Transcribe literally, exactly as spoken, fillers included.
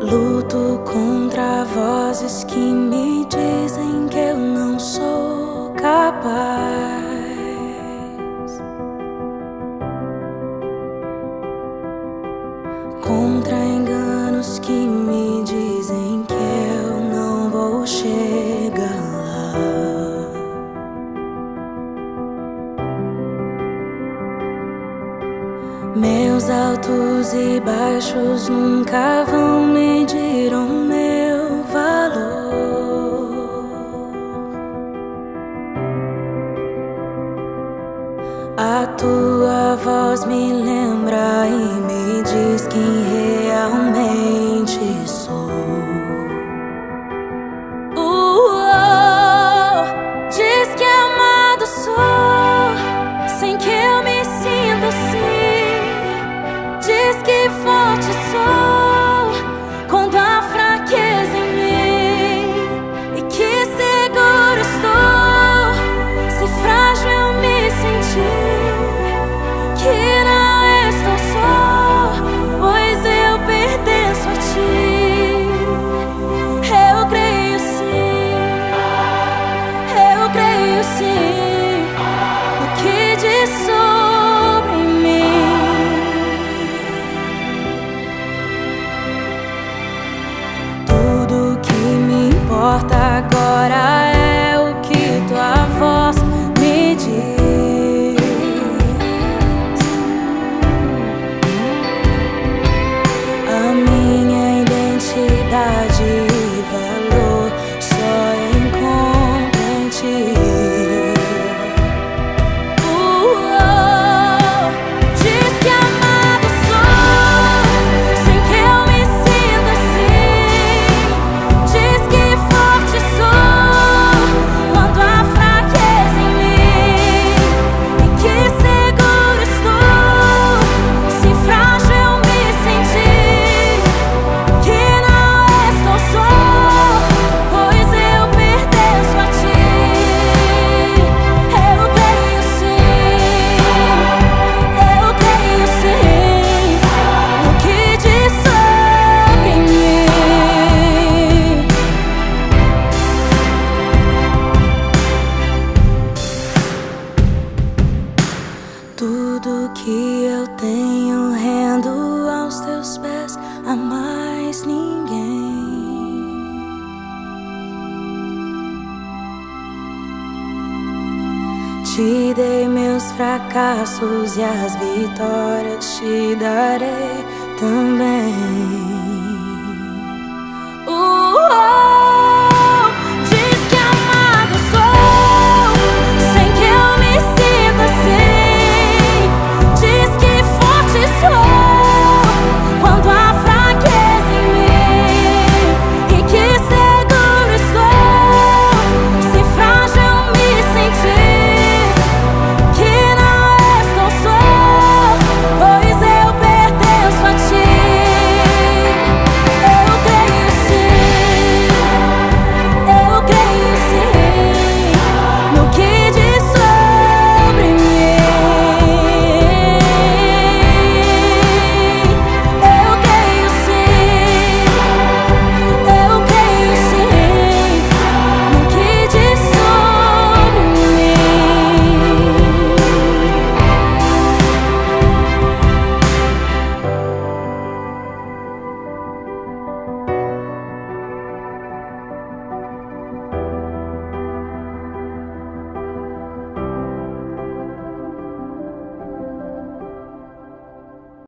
Luto contra vozes que me dizem que eu não sou capaz. Contra enganos que me dizem que eu não vou chegar lá. Meus altos e baixos nunca vão medir o meu valor. A tua voz me lembra e me diz quem realmente sou. Uh-oh, diz que amado sou, sem que eu me sinta assim. Diz que forte sou quando há fraqueza em mim, e que seguro estou se frágil eu me sentir. Que não estou só, pois eu pertenço a ti. Eu creio sim, eu creio sim no que diz sobre mim. Tudo que me importa agora é o que tua voz me diz. Identidade e valor só encontro em ti. Uh-oh, diz que amado sou, sem que eu me sinta assim. Diz que forte sou quando há fraqueza em mim, e que seguro estou se frágil eu me sentir. Que tudo que eu tenho rendo aos teus pés, a mais ninguém. Te dei meus fracassos e as vitórias te darei também.